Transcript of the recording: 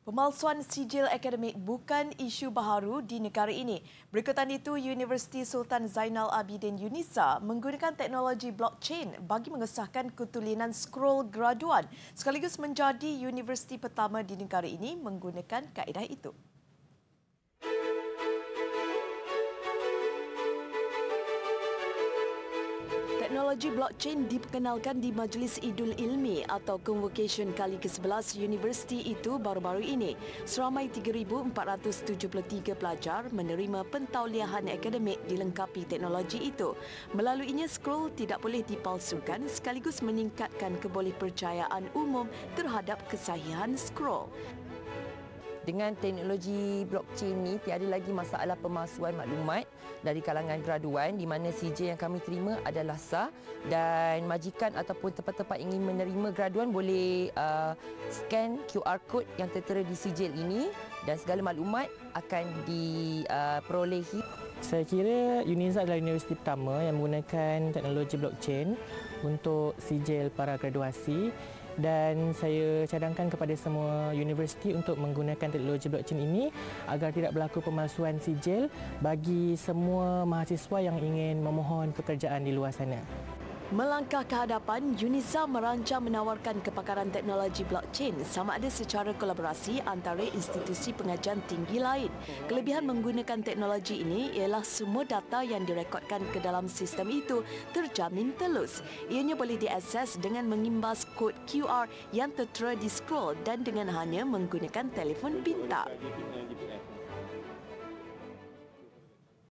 Pemalsuan sijil akademik bukan isu baharu di negara ini. Berikutan itu, Universiti Sultan Zainal Abidin UNISA menggunakan teknologi blockchain bagi mengesahkan ketulinan scroll graduan sekaligus menjadi universiti pertama di negara ini menggunakan kaedah itu. Teknologi blockchain diperkenalkan di Majlis Idul Ilmi atau Convocation kali ke-11 universiti itu baru-baru ini. Seramai 3,473 pelajar menerima pentauliahan akademik dilengkapi teknologi itu. Melaluinya, scroll tidak boleh dipalsukan sekaligus meningkatkan kebolehpercayaan umum terhadap kesahihan scroll. Dengan teknologi blockchain ni, tiada lagi masalah pemalsuan maklumat dari kalangan graduan di mana sijil yang kami terima adalah sah dan majikan ataupun tempat-tempat ingin menerima graduan boleh scan QR code yang tertera di sijil ini dan segala maklumat akan diperolehi. Saya kira UNISA adalah universiti pertama yang menggunakan teknologi blockchain untuk sijil para graduasi. Dan saya cadangkan kepada semua universiti untuk menggunakan teknologi blockchain ini agar tidak berlaku pemalsuan sijil bagi semua mahasiswa yang ingin memohon pekerjaan di luar sana. Melangkah ke hadapan, UNISA merancang menawarkan kepakaran teknologi blockchain sama ada secara kolaborasi antara institusi pengajian tinggi lain. Kelebihan menggunakan teknologi ini ialah semua data yang direkodkan ke dalam sistem itu terjamin telus. Ianya boleh diakses dengan mengimbas kod QR yang tertera di scroll dan dengan hanya menggunakan telefon pintar.